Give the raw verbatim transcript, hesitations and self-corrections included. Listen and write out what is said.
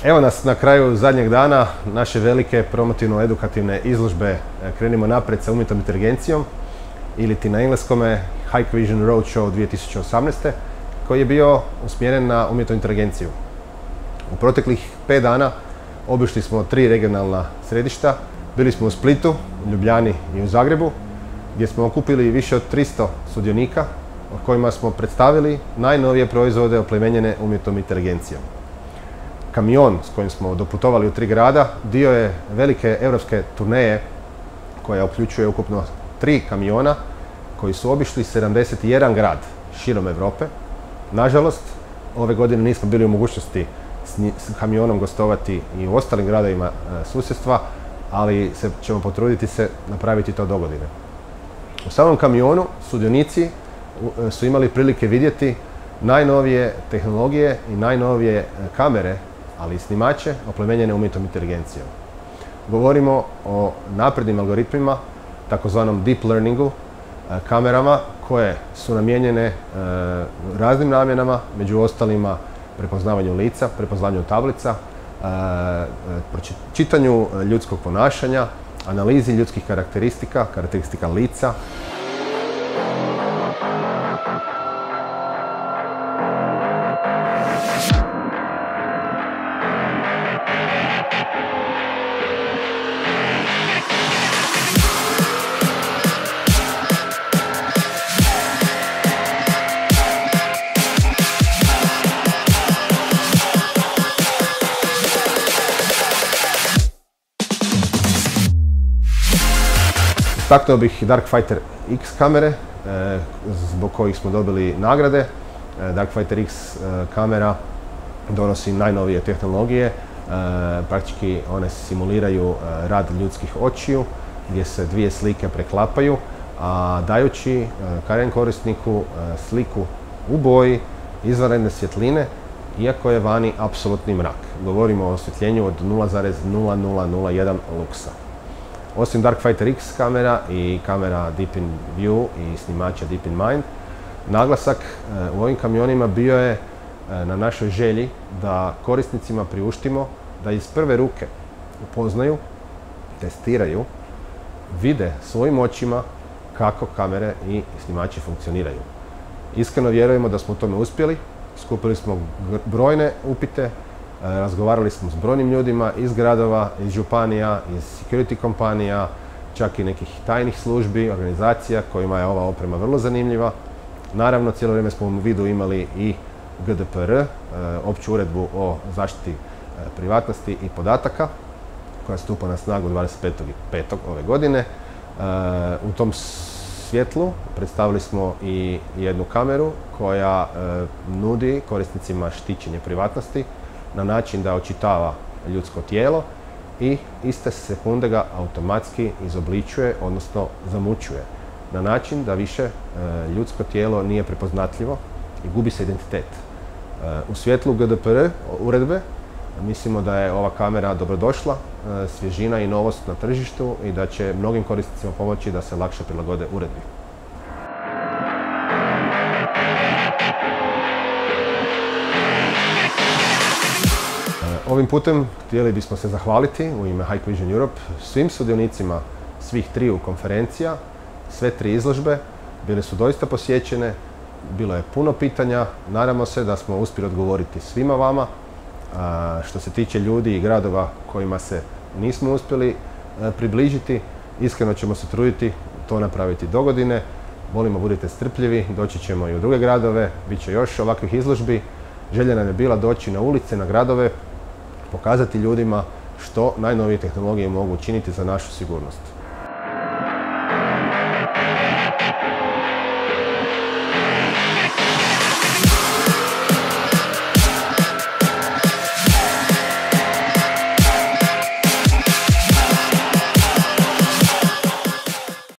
Evo nas na kraju zadnjeg dana naše velike promotivno-edukativne izložbe Krenimo naprijed sa umjetnom inteligencijom, ili ti na engleskome Hikvision Roadshow dvije tisuće osamnaeste, koji je bio usmjeren na umjetnu inteligenciju. U proteklih pet dana obišli smo tri regionalna središta. Bili smo u Splitu, u Ljubljani i u Zagrebu, gdje smo okupili više od tristo sudionika, o kojima smo predstavili najnovije proizvode oplemenjene umjetnom inteligencijom. Kamion s kojim smo doputovali u tri grada dio je velike europske turneje koja uključuje ukupno tri kamiona koji su obišli sedamdeset jedan grad širom Europe. Nažalost, ove godine nismo bili u mogućnosti s kamionom gostovati i u ostalim gradovima susjedstva, ali se ćemo potruditi se napraviti to dogodine. U samom kamionu sudionici su imali prilike vidjeti najnovije tehnologije i najnovije kamere, ali i snimače oplemenjene umjetnom inteligencijom. Govorimo o naprednim algoritmima, takozvanom deep learningu, kamerama koje su namijenjene raznim namjenama, među ostalima prepoznavanju lica, prepoznavanju tablica, čitanju ljudskog ponašanja, analizi ljudskih karakteristika, karakteristika lica. Istaknuo bih Darkfighter X kamere, zbog kojih smo dobili nagrade. Darkfighter X kamera donosi najnovije tehnologije, praktički one simuliraju rad ljudskih očiju, gdje se dvije slike preklapaju, a dajući krajnjem korisniku sliku u boji, izvanredne svjetline, iako je vani apsolutni mrak. Govorimo o osvjetljenju od nula zarez nula nula nula jedan luksa. Osim Darkfighter X kamera i kamera Deep in View i snimača Deep in Mind, naglasak u ovim kamionima bio je na našoj želji da korisnicima priuštimo da iz prve ruke upoznaju, testiraju, vide svojim očima kako kamere i snimači funkcioniraju. Iskreno vjerujemo da smo u tome uspjeli, skupili smo brojne upite, razgovarali smo s brojnim ljudima iz gradova, iz županija, iz security kompanija, čak i nekih tajnih službi, organizacija kojima je ova oprema vrlo zanimljiva. Naravno, cijelo vrijeme smo u vidu imali i G D P R, opću uredbu o zaštiti privatnosti i podataka, koja stupa na snagu dvadeset petog petog ove godine. U tom svjetlu predstavili smo i jednu kameru koja nudi korisnicima štićenje privatnosti na način da očitava ljudsko tijelo i iste sekunde ga automatski izobličuje, odnosno zamućuje, na način da više ljudsko tijelo nije prepoznatljivo i gubi se identitet. U svjetlu G D P R uredbe mislimo da je ova kamera dobrodošla, svježina i novost na tržištu i da će mnogim korisnicima pomoći da se lakše prilagode uredbi. Ovim putem htjeli bismo se zahvaliti u ime Hikvision Europe svim sudionicima svih triju konferencija. Sve tri izložbe bile su doista posjećene, bilo je puno pitanja, nadamo se da smo uspjeli odgovoriti svima vama. Što se tiče ljudi i gradova kojima se nismo uspjeli približiti, iskreno ćemo se truditi to napraviti dogodine. Molimo, budite strpljivi, doći ćemo i u druge gradove, bit će još ovakvih izložbi. Želja nam je bila doći na ulice, na gradove, pokazati ljudima što najnovije tehnologije mogu učiniti za našu sigurnost.